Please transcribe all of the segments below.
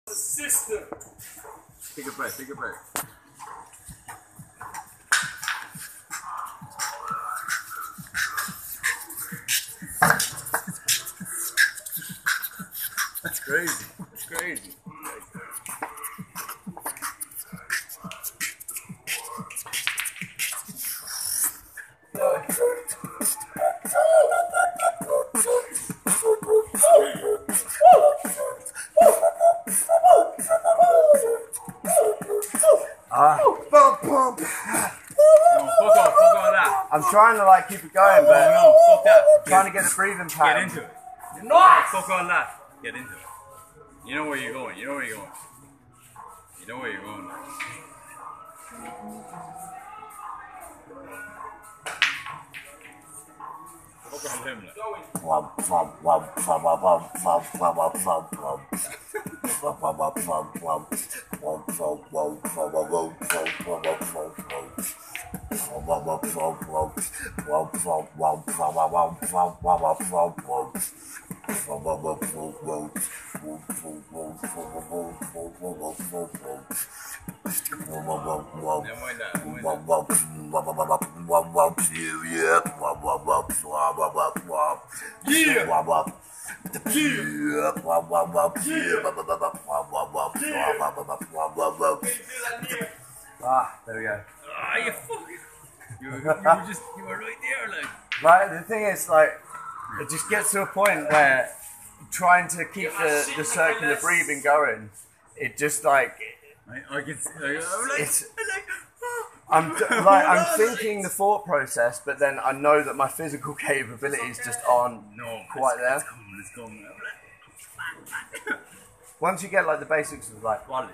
System. Take a breath, take a breath. That's crazy. That's crazy. Pump. No, fuck off that. I'm trying to like keep it going, but No, fuck that. trying to get the breathing Get pattern. into it. Nice. Fuck all that. Get into it. You know where you're going. You know where you're going. You know where you're going now. Fuck all him. Ah, there we go. Ah, you fucking. You were right there, like. Like the thing is, like, it just gets to a point where trying to keep the circular breathing going, it just like I can. I'm like. it's. I'm thinking the thought process, but then I know that my physical capabilities just aren't quite there. Let's go. Once you get like the basics of like Quality.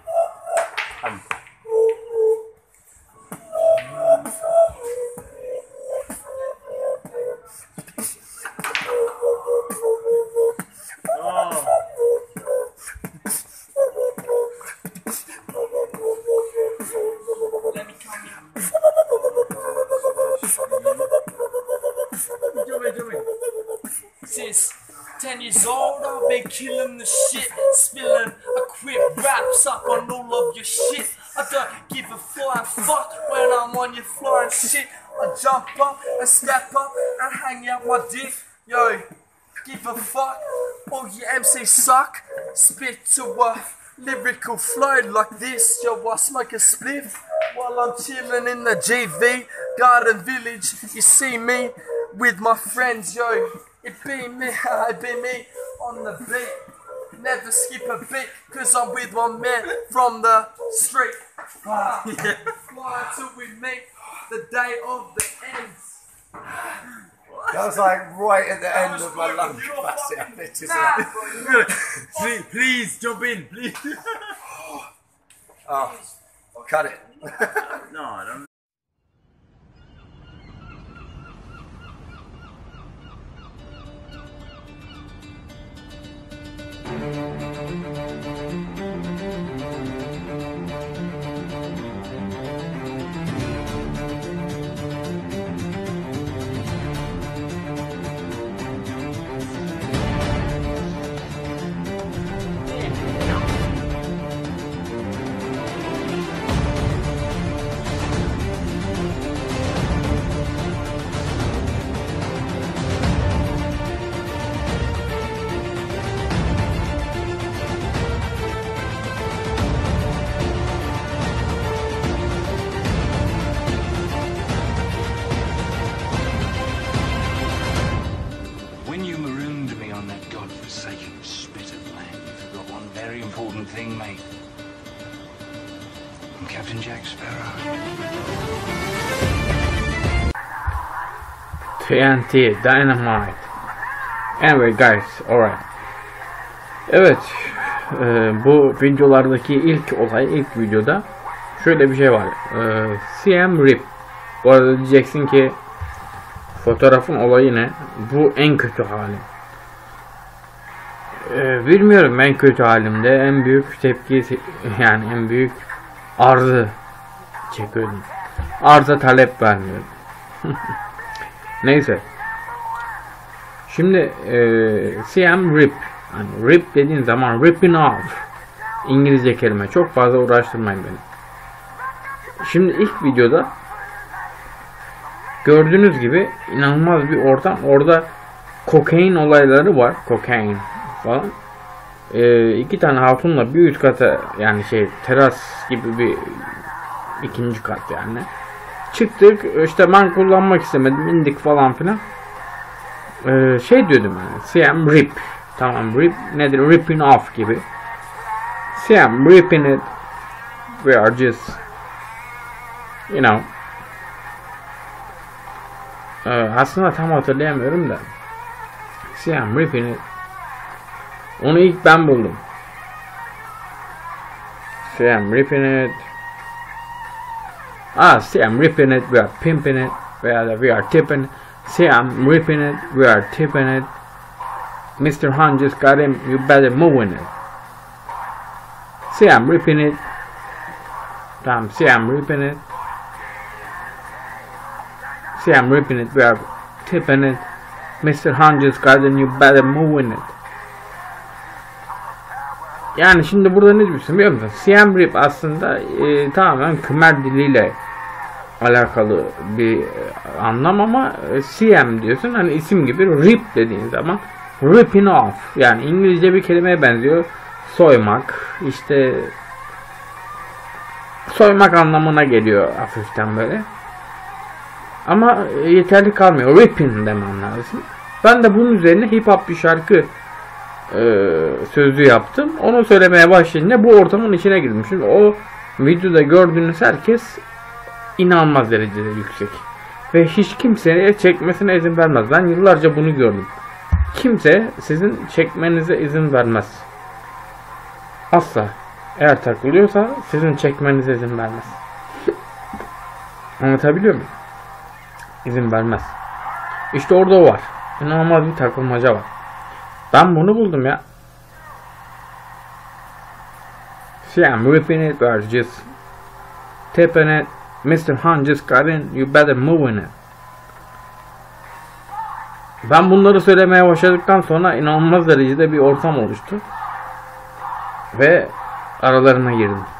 Since 10 years old, I've been killing the shit, spilling a quick raps up on all of your shit. I don't give a flying fuck when I'm on your flying shit. I jump up and step up and hang out my dick. Yo, give a fuck, all your MCs suck. Spit to a lyrical flow like this. Yo, I smoke a spliff while I'm chilling in the GV Garden Village. You see me with my friends, yo. It be me, on the beat. Never skip a beat, cause I'm with my man from the street. Fly till we meet the day of the ends. that was like right at the end of my lung capacity. It's just like, Please jump in, please. oh, cut it. No, I don't. When you marooned me on that godforsaken spit of land, you forgot one very important thing, mate. I'm Captain Jack Sparrow. TNT Dynamite. Anyway guys, alright. Evet, bu videolardaki ilk olay, ilk videoda şöyle bir şey var. CM Rip. Bu arada diyeceksin ki fotoğrafın olayı ne? Bu en kötü halim. Bilmiyorum, en kötü halimde en büyük tepki, yani en büyük arzı çekiyordum. Arza talep vermiyordum. Neyse. Şimdi CM Rip. Yani rip dediğin zaman ripping off. İngilizce kelime. Çok fazla uğraştırmayın beni. Şimdi ilk videoda gördüğünüz gibi inanılmaz bir ortam. Orada kokain olayları var. Kokain falan. 2 tane hatunla bir üst kata, yani teras gibi bir ikinci kat yani. Çıktık, işte ben kullanmak istemedim, indik falan filan. Diyordum yani, Siam rip. Tamam, rip nedir? Ripping off gibi. Siam ripping it. We are just, you know. Aslında tam hatırlayamıyorum da. Siam ripping it. Onu ilk ben buldum. Siam ripping it. Siam ripping it. We are pimping it. We are tipping it. Siam ripping it. We are tipping it. Mr. Han just got him. You better move in it. Siam ripping it. Tamam, Siam ripping it. Siam ripping it. We are tipping it. Mr. Han just got him. You better move in it. Yani şimdi burada ne diyorsun biliyor musun? Siam Rip aslında tamamen Khmer diliyle alakalı bir anlam ama Siam diyorsun, hani isim gibi, Rip dediğin zaman ripping off, yani İngilizce bir kelimeye benziyor. Soymak, işte soymak anlamına geliyor hafiften böyle. Ama yeterli kalmıyor. Ripping demen lazım. Ben de bunun üzerine hip hop bir şarkı sözü yaptım. Onu söylemeye başlayınca bu ortamın içine girdim. Şimdi o videoda gördüğünüz herkes inanılmaz derecede yüksek. Ve hiç kimseye çekmesine izin vermez. Ben yıllarca bunu gördüm. Kimse sizin çekmenize izin vermez. Asla. Eğer takılıyorsa sizin çekmenize izin vermez. Anlatabiliyor muyum? İzin vermez. İşte orada o var. İnanılmaz bir takılmaca var. Ben bunu buldum ya. Siam ripping it, we are just tipping it. Mr. Han just got in, you better move in it. Ben bunları söylemeye başladıktan sonra inanılmaz derecede bir ortam oluştu. Ve aralarına girdim.